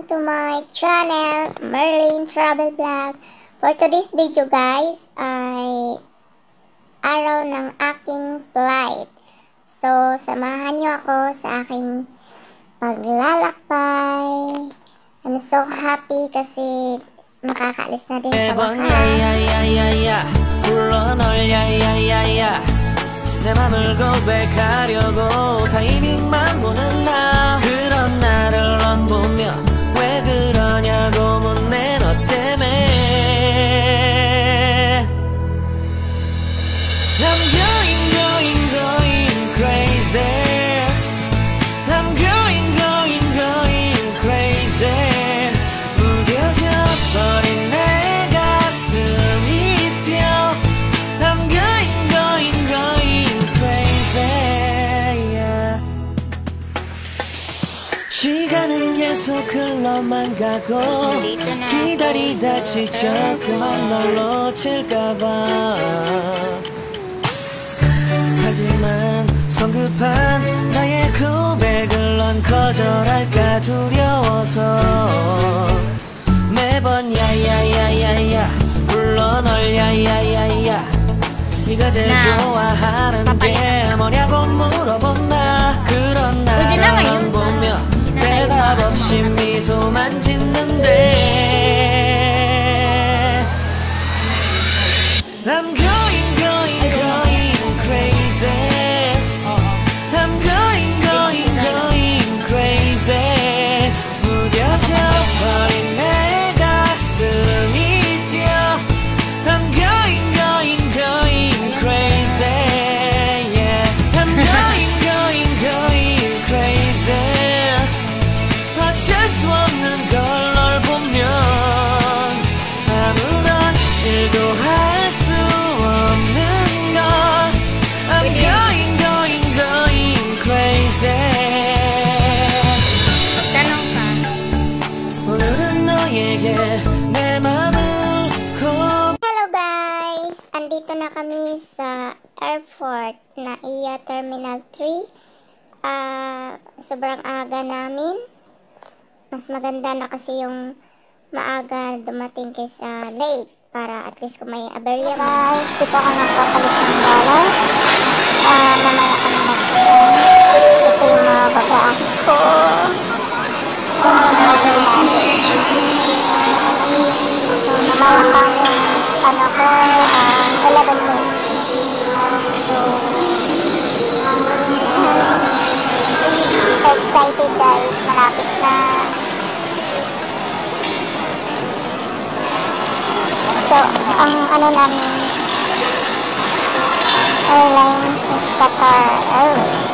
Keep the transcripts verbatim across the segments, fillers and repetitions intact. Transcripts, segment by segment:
Welcome to my channel, Merlin Travel Vlog. For today's video guys, ay araw ng aking flight. So, samahan nyo ako sa aking paglalakbay. I'm so happy kasi makakaalis na din sa wakas. 내 맘을 고백하려고 타이밍만 보는 나 그런 나를 넌 보며 왜 그러냐고 묻네 너 때문에 I'm going going going crazy I'm going going going crazy 무뎌져 버린 내 가슴이 뛰어 I'm going going going 시간은 계속 흘러만 가고 기다리다 지쳐 그만 널 놓칠까봐 하지만 성급한 나의 고백을 넌 거절할까 두려워서 매번 야야야야야 불러 널 야야야야 네가 제일 좋아하는 게 뭐냐고 물어본다 그런 나를 보며 대답 없이 미소만 짓는데 I'm going going going crazy I'm going going going crazy 무뎌져 버린 내 가슴이 뛰어 I'm going going going crazy yeah I'm going going going crazy 어쩔 수 없는 걸 널 보면 아무런 일도 할 수 없는 걸 I'm going going going crazy 오늘은 너에게 내 맘을 고 Hello guys! Andito na kami sa airport na I A Terminal three. Uh, sobrang aga namin. Mas maganda na kasi yung maaga dumating kaysa late para at least kung may aberya. Guys, dito ako nagpapalit ng dollar. Uh, mamaya ka na magpapalit. Ito yung mga bagaan ko. So, namalakang ano ko, uh, eleven minutes. So, excited guys, malapit na. So, ang ano namin airlines is Qatar Airways.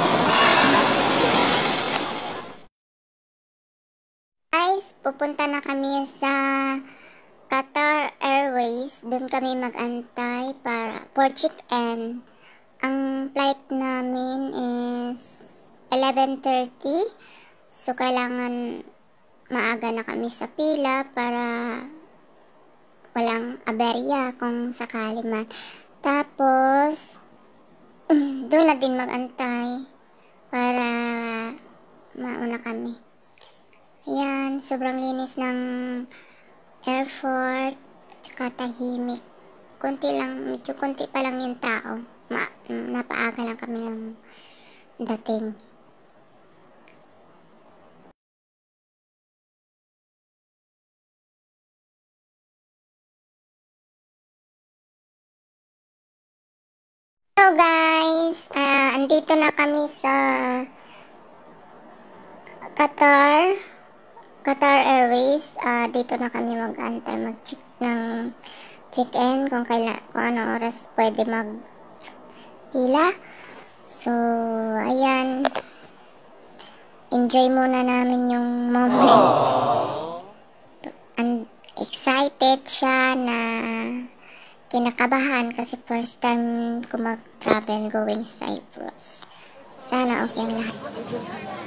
Guys, pupunta na kami sa Qatar Airways. Doon kami mag-antay para for check-in. Ang flight namin is eleven thirty. So, kailangan maaga na kami sa pila para walang aberya kung sakali man. Tapos, doon na din mag-antay para mauna kami. Ayan, sobrang linis ng airport, tsaka tahimik. Kunti lang, medyo kunti pa lang yung tao. Ma napaaga lang kami ng dating. Hello guys! Uh, andito na kami sa Qatar Qatar Airways. Uh, dito na kami mag-antay, mag-check ng check-in kung, kaila, kung ano oras pwede mag-pila. So, ayan. Enjoy muna namin yung moment. And excited siya na kinakabahan kasi first time ko mag-travel going Cyprus. Sana okay ang lahat.